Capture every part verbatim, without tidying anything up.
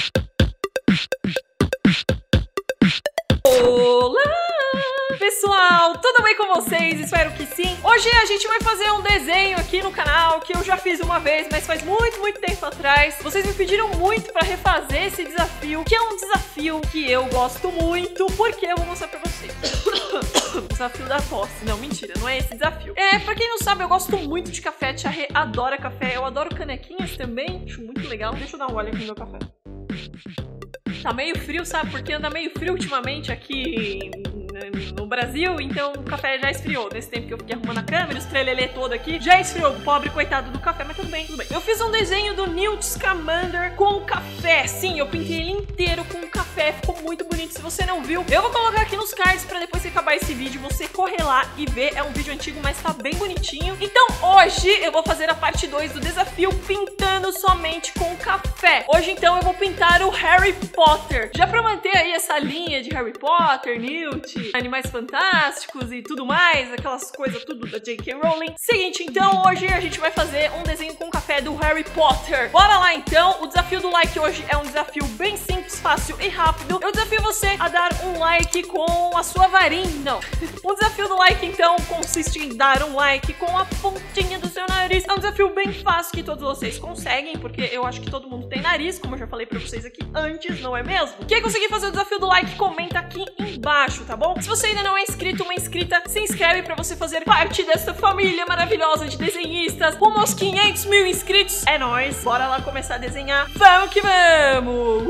Olá, pessoal, tudo bem com vocês? Espero que sim. Hoje a gente vai fazer um desenho aqui no canal que eu já fiz uma vez, mas faz muito, muito tempo atrás. Vocês me pediram muito pra refazer esse desafio, que é um desafio que eu gosto muito, porque eu vou mostrar pra vocês. Desafio da tosse. Não, mentira, não é esse desafio. É, pra quem não sabe, eu gosto muito de café. A Tia Rê adora café. Eu adoro canequinhas também. Acho muito legal. Deixa eu dar um olho aqui no meu café. Tá meio frio, sabe? Porque anda meio frio ultimamente aqui no Brasil, então o café já esfriou. Nesse tempo que eu fiquei arrumando a câmera, os trelelê todo aqui, já esfriou. Pobre coitado do café, mas tudo bem, tudo bem. Eu fiz um desenho do Newt Scamander com café. Sim, eu pintei ele inteiro com café. Ficou muito bonito. Se você não viu, eu vou colocar aqui nos cards pra depois que acabar esse vídeo, você correr lá e ver. É um vídeo antigo, mas tá bem bonitinho. Então hoje eu vou fazer a parte dois do desafio pintando somente com café. Hoje então eu vou pintar o Harry Potter. Já pra manter aí essa linha de Harry Potter, Newt, Animais Fantásticos e tudo mais, aquelas coisas tudo da J K Rowling. Seguinte, então hoje a gente vai fazer um desenho com café do Harry Potter. Bora lá então. O desafio do like hoje é um desafio bem simples, fácil e rápido. Eu desafio você a dar um like com a sua varinha. Não. O desafio do like então consiste em dar um like com a pontinha do seu nariz. É um desafio bem fácil que todos vocês conseguem, porque eu acho que todo mundo tem nariz, como eu já falei pra vocês aqui antes, não é mesmo? Quem conseguir fazer o desafio do like, comenta aqui embaixo, tá bom? Se você ainda não é inscrito, uma inscrita, se inscreve pra você fazer parte dessa família maravilhosa de desenhistas. Rumo aos quinhentos mil inscritos. É nóis. Bora lá começar a desenhar. Vamos que vamos!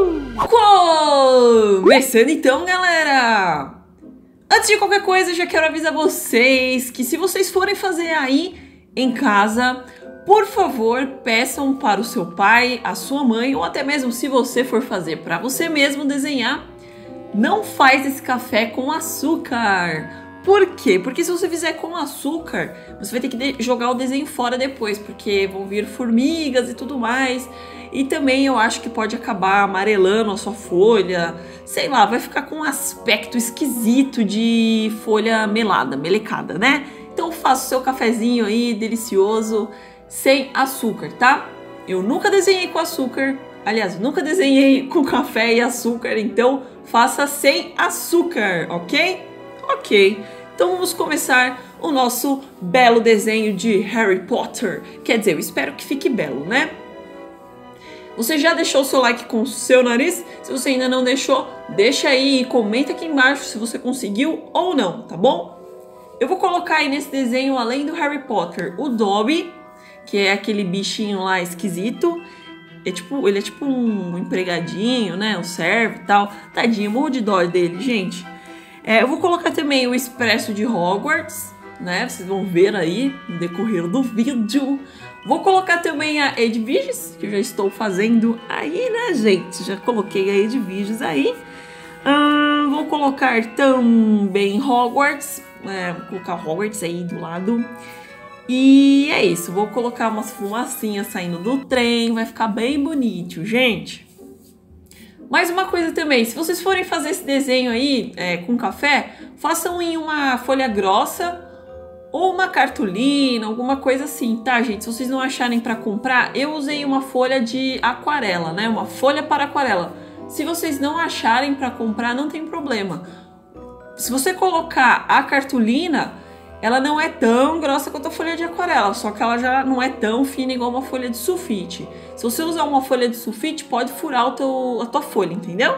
Uh! Começando então, galera! Antes de qualquer coisa, já quero avisar vocês que se vocês forem fazer aí em casa, por favor, peçam para o seu pai, a sua mãe, ou até mesmo se você for fazer para você mesmo desenhar, não faz esse café com açúcar. Por quê? Porque se você fizer com açúcar, você vai ter que jogar o desenho fora depois, porque vão vir formigas e tudo mais. E também eu acho que pode acabar amarelando a sua folha, sei lá, vai ficar com um aspecto esquisito de folha melada, melecada, né? Então faça o seu cafezinho aí, delicioso, sem açúcar, tá? Eu nunca desenhei com açúcar, aliás, nunca desenhei com café e açúcar, então faça sem açúcar, ok? Ok, então vamos começar o nosso belo desenho de Harry Potter. Quer dizer, eu espero que fique belo, né? Você já deixou o seu like com o seu nariz? Se você ainda não deixou, deixa aí e comenta aqui embaixo se você conseguiu ou não, tá bom? Eu vou colocar aí nesse desenho, além do Harry Potter, o Dobby, que é aquele bichinho lá esquisito. É tipo, ele é tipo um empregadinho, né? Um servo e tal. Tadinho, morro de dó dele, gente. É, eu vou colocar também o Expresso de Hogwarts, né? Vocês vão ver aí no decorrer do vídeo. Vou colocar também a Edviges, que eu já estou fazendo aí, né, gente? Já coloquei a Edviges aí. Hum, vou colocar também Hogwarts. É, vou colocar Hogwarts aí do lado. E é isso. Vou colocar umas fumacinhas saindo do trem. Vai ficar bem bonito, gente. Mais uma coisa também. Se vocês forem fazer esse desenho aí é, com café, façam em uma folha grossa ou uma cartolina, alguma coisa assim, tá, gente? Se vocês não acharem pra comprar, eu usei uma folha de aquarela, né? Uma folha para aquarela. Se vocês não acharem pra comprar, não tem problema. Se você colocar a cartolina, ela não é tão grossa quanto a folha de aquarela, só que ela já não é tão fina igual uma folha de sulfite. Se você usar uma folha de sulfite, pode furar o teu, a tua folha, entendeu?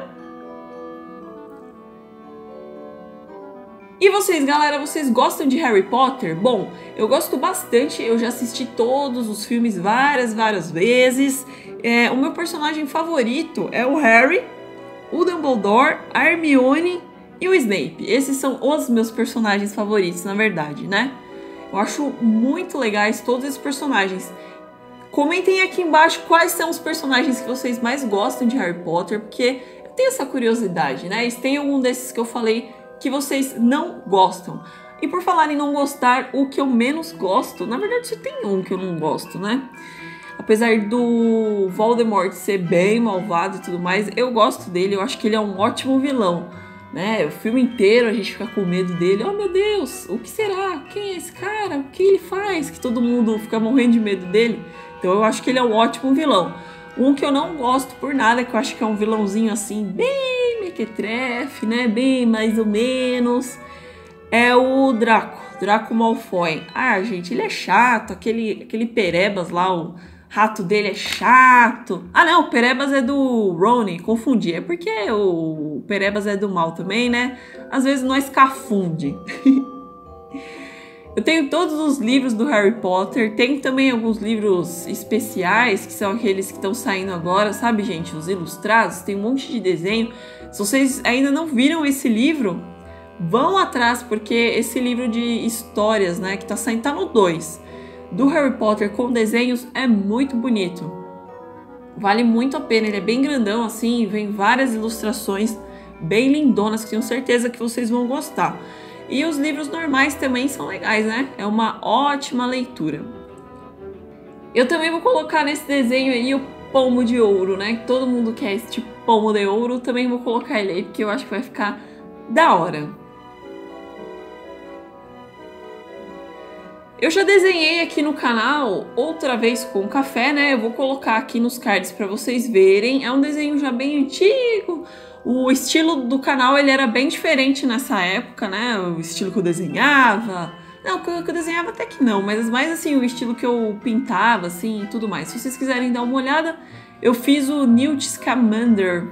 E vocês, galera, vocês gostam de Harry Potter? Bom, eu gosto bastante, eu já assisti todos os filmes várias, várias vezes. É, o meu personagem favorito é o Harry, o Dumbledore, a Hermione e o Snape. Esses são os meus personagens favoritos, na verdade, né? Eu acho muito legais todos esses personagens. Comentem aqui embaixo quais são os personagens que vocês mais gostam de Harry Potter, porque eu tenho essa curiosidade, né? E se tem algum desses que eu falei que vocês não gostam. E por falar em não gostar, o que eu menos gosto, na verdade só tem um que eu não gosto, né? Apesar do Voldemort ser bem malvado e tudo mais, eu gosto dele, eu acho que ele é um ótimo vilão, né? O filme inteiro a gente fica com medo dele. Oh, meu Deus, o que será? Quem é esse cara? O que ele faz? Que todo mundo fica morrendo de medo dele. Então eu acho que ele é um ótimo vilão. Um que eu não gosto por nada, que eu acho que é um vilãozinho assim, bem mequetrefe, né? Bem mais ou menos. É o Draco, Draco Malfoy. Ah, gente, ele é chato, aquele, aquele Perebas lá, o rato dele é chato. Ah, não, o Perebas é do Rony, confundi. É porque o Perebas é do mal também, né? Às vezes nós confunde. Eu tenho todos os livros do Harry Potter, tenho também alguns livros especiais, que são aqueles que estão saindo agora, sabe, gente? Os ilustrados, tem um monte de desenho. Se vocês ainda não viram esse livro, vão atrás, porque esse livro de histórias, né, que tá saindo, tá no dois, do Harry Potter com desenhos, é muito bonito. Vale muito a pena, ele é bem grandão assim, vem várias ilustrações bem lindonas, que tenho certeza que vocês vão gostar. E os livros normais também são legais, né? É uma ótima leitura. Eu também vou colocar nesse desenho aí o pomo de ouro, né? Que todo mundo quer esse tipo de pomo de ouro. Também vou colocar ele aí, porque eu acho que vai ficar da hora. Eu já desenhei aqui no canal outra vez com café, né? Eu vou colocar aqui nos cards para vocês verem. É um desenho já bem antigo. O estilo do canal, ele era bem diferente nessa época, né? O estilo que eu desenhava. Não, que eu, que eu desenhava até que não, mas mais assim, o estilo que eu pintava, assim, e tudo mais. Se vocês quiserem dar uma olhada, eu fiz o Newt Scamander.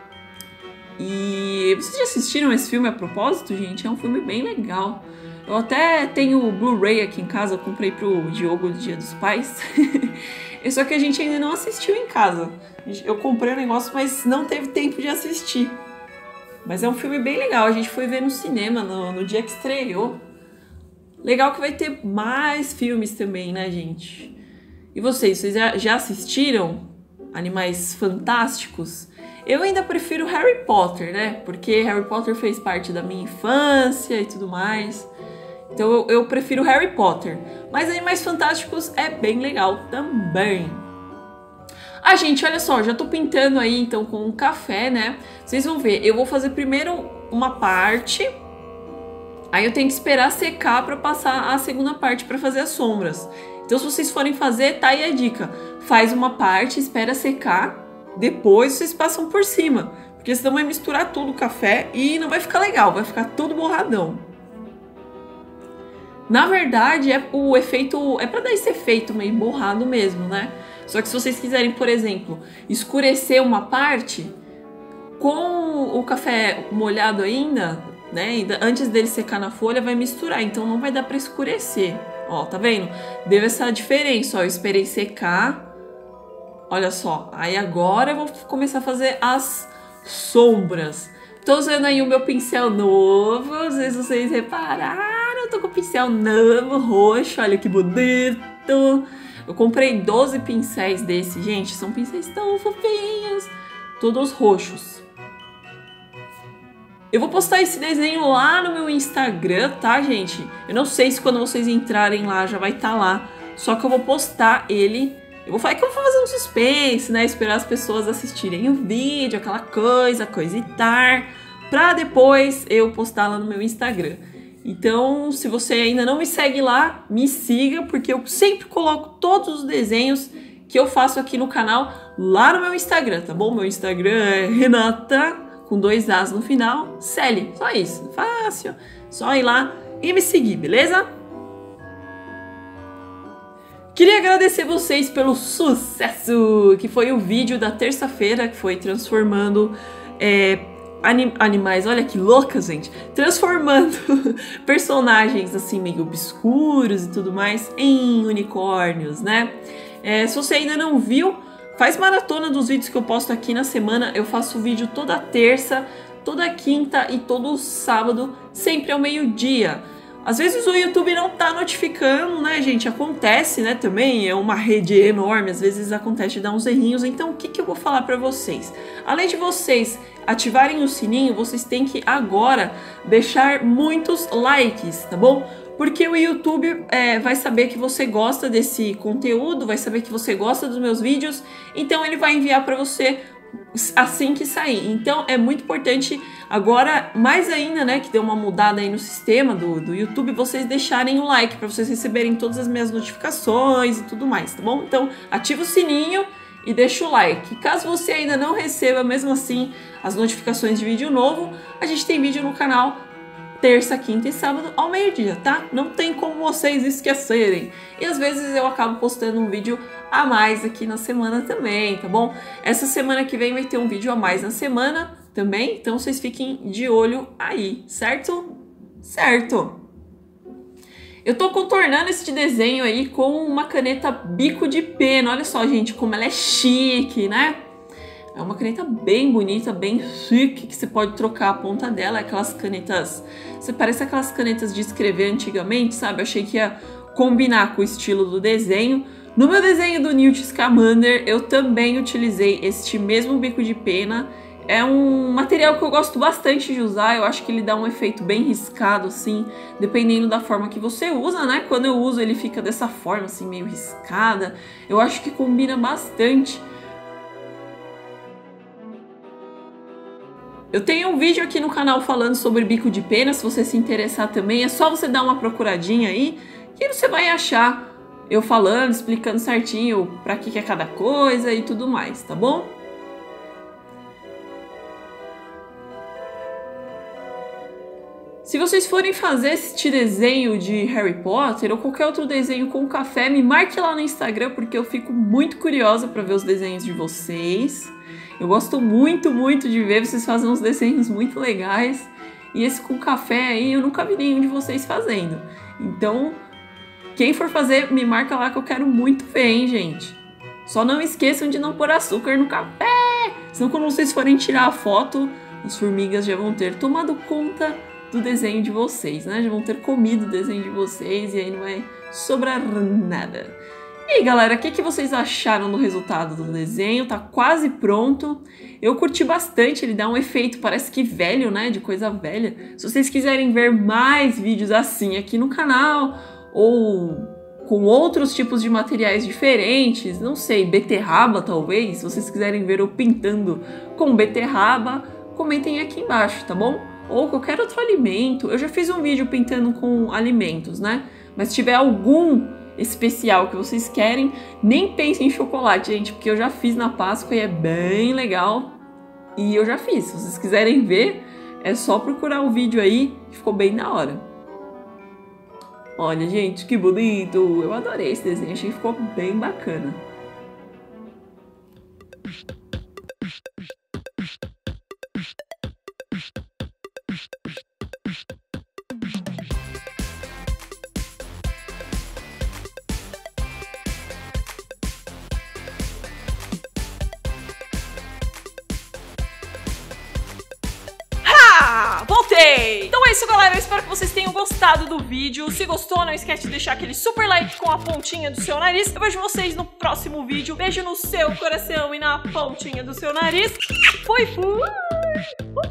E vocês já assistiram esse filme a propósito, gente? É um filme bem legal. Eu até tenho o Blu-ray aqui em casa, eu comprei pro Diogo no Dia dos Pais. Só que a gente ainda não assistiu em casa. Eu comprei o negócio, mas não teve tempo de assistir. Mas é um filme bem legal. A gente foi ver no cinema no, no dia que estreou. Legal que vai ter mais filmes também, né, gente? E vocês, vocês já, já assistiram Animais Fantásticos? Eu ainda prefiro Harry Potter, né? Porque Harry Potter fez parte da minha infância e tudo mais. Então eu, eu prefiro Harry Potter. Mas Animais Fantásticos é bem legal também. Ah, gente, olha só, já tô pintando aí então com um café, né? Vocês vão ver, eu vou fazer primeiro uma parte. Aí eu tenho que esperar secar para passar a segunda parte para fazer as sombras. Então se vocês forem fazer, tá aí a dica. Faz uma parte, espera secar, depois vocês passam por cima. Porque senão vai misturar tudo o café e não vai ficar legal, vai ficar tudo borradão. Na verdade, é o efeito, é para dar esse efeito meio borrado mesmo, né? Só que se vocês quiserem, por exemplo, escurecer uma parte, com o café molhado ainda, né? Antes dele secar na folha, vai misturar, então não vai dar para escurecer. Ó, tá vendo? Deu essa diferença, ó, eu esperei secar. Olha só, aí agora eu vou começar a fazer as sombras. Tô usando aí o meu pincel novo, às vezes vocês repararam, eu tô com o pincel novo, roxo, olha que bonito. Eu comprei doze pincéis desse, gente, são pincéis tão fofinhos, todos roxos. Eu vou postar esse desenho lá no meu Instagram, tá, gente? Eu não sei se quando vocês entrarem lá já vai estar lá, só que eu vou postar ele. Eu vou falar que eu vou fazer um suspense, né? Esperar as pessoas assistirem o vídeo, aquela coisa, coisitar, pra depois eu postar lá no meu Instagram. Então, se você ainda não me segue lá, me siga, porque eu sempre coloco todos os desenhos que eu faço aqui no canal lá no meu Instagram, tá bom? Meu Instagram é Renata, com dois As no final, Celi. Só isso, fácil. Só ir lá e me seguir, beleza? Queria agradecer vocês pelo sucesso que foi o vídeo da terça-feira, que foi transformando é, anim animais, olha que louca, gente, transformando personagens assim meio obscuros e tudo mais em unicórnios, né? É, se você ainda não viu, faz maratona dos vídeos que eu posto aqui na semana. Eu faço vídeo toda terça, toda quinta e todo sábado, sempre ao meio-dia. Às vezes o YouTube não tá notificando, né, gente? Acontece, né, também, é uma rede enorme, às vezes acontece de dar uns errinhos. Então, o que que eu vou falar pra vocês? Além de vocês ativarem o sininho, vocês têm que agora deixar muitos likes, tá bom? Porque o YouTube é, vai saber que você gosta desse conteúdo, vai saber que você gosta dos meus vídeos, então ele vai enviar pra você assim que sair. Então é muito importante agora, mais ainda, né, que deu uma mudada aí no sistema do, do YouTube, vocês deixarem o like para vocês receberem todas as minhas notificações e tudo mais, tá bom? Então ativa o sininho e deixa o like. Caso você ainda não receba, mesmo assim, as notificações de vídeo novo, a gente tem vídeo no canal terça, quinta e sábado ao meio-dia, tá? Não tem como vocês esquecerem. E às vezes eu acabo postando um vídeo a mais aqui na semana também, tá bom? Essa semana que vem vai ter um vídeo a mais na semana também, então vocês fiquem de olho aí, certo? Certo! Eu tô contornando esse desenho aí com uma caneta bico de pena. Olha só, gente, como ela é chique, né? É uma caneta bem bonita, bem chique, que você pode trocar a ponta dela. Aquelas canetas... Você parece aquelas canetas de escrever antigamente, sabe? Eu achei que ia combinar com o estilo do desenho. No meu desenho do Newt Scamander, eu também utilizei este mesmo bico de pena. É um material que eu gosto bastante de usar, eu acho que ele dá um efeito bem riscado, assim, dependendo da forma que você usa, né? Quando eu uso ele fica dessa forma, assim, meio riscada. Eu acho que combina bastante. Eu tenho um vídeo aqui no canal falando sobre bico de pena, se você se interessar também, é só você dar uma procuradinha aí, que você vai achar eu falando, explicando certinho pra que que é cada coisa e tudo mais, tá bom? Se vocês forem fazer este desenho de Harry Potter ou qualquer outro desenho com café, me marque lá no Instagram, porque eu fico muito curiosa para ver os desenhos de vocês. Eu gosto muito, muito de ver, vocês fazem uns desenhos muito legais. E esse com café aí, eu nunca vi nenhum de vocês fazendo. Então, quem for fazer, me marca lá que eu quero muito ver, hein, gente? Só não esqueçam de não pôr açúcar no café, senão quando vocês forem tirar a foto, as formigas já vão ter tomado conta do desenho de vocês, né? Já vão ter comido o desenho de vocês e aí não vai sobrar nada. E aí, galera, o que, que vocês acharam do resultado do desenho? Tá quase pronto. Eu curti bastante, ele dá um efeito, parece que velho, né? De coisa velha. Se vocês quiserem ver mais vídeos assim aqui no canal, ou com outros tipos de materiais diferentes, não sei, beterraba talvez, se vocês quiserem ver eu pintando com beterraba, comentem aqui embaixo, tá bom? Ou qualquer outro alimento. Eu já fiz um vídeo pintando com alimentos, né? Mas se tiver algum especial que vocês querem, nem pensem em chocolate, gente, porque eu já fiz na Páscoa e é bem legal. E eu já fiz. Se vocês quiserem ver, é só procurar o vídeo aí, que ficou bem da hora. Olha, gente, que bonito! Eu adorei esse desenho, achei que ficou bem bacana. Voltei! Então é isso, galera. Eu espero que vocês tenham gostado do vídeo. Se gostou, não esquece de deixar aquele super like com a pontinha do seu nariz. Eu vejo vocês no próximo vídeo. Beijo no seu coração e na pontinha do seu nariz. Fui, fui!